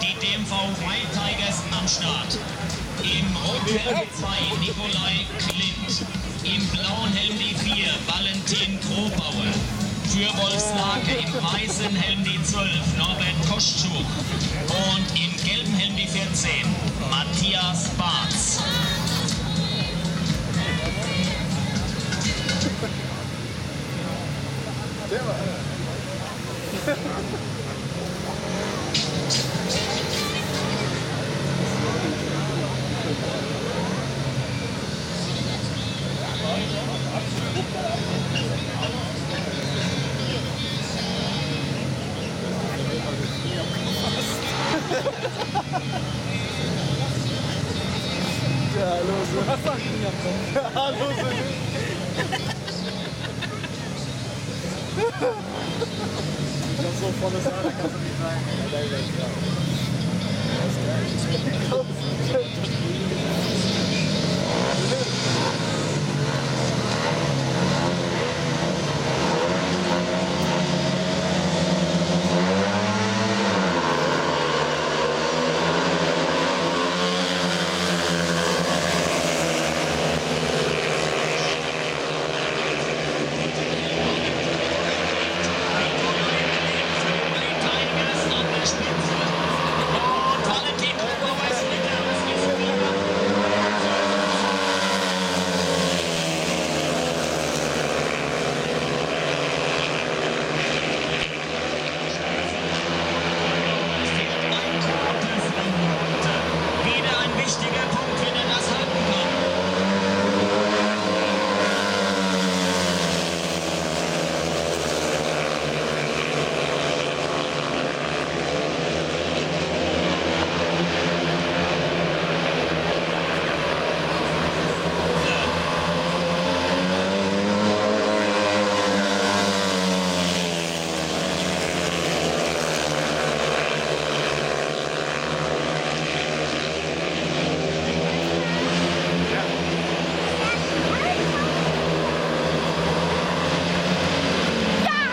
die DMV Wild Tigers am Start. Im roten Helm 2 Nikolai Klint. Im blauen Helm die 4 Valentin Grobauer. Für Wolfslake im weißen Helm die 12 Norbert Koschuk. Und im gelben Helm die 14 Matthias Barz. Ja, los. Was sagt ihr? Ja, los. Ich hab so volles Haar, da kannst du nicht rein. Ja, das ist geil.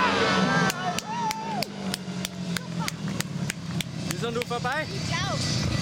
Sind du vorbei? Ich auch.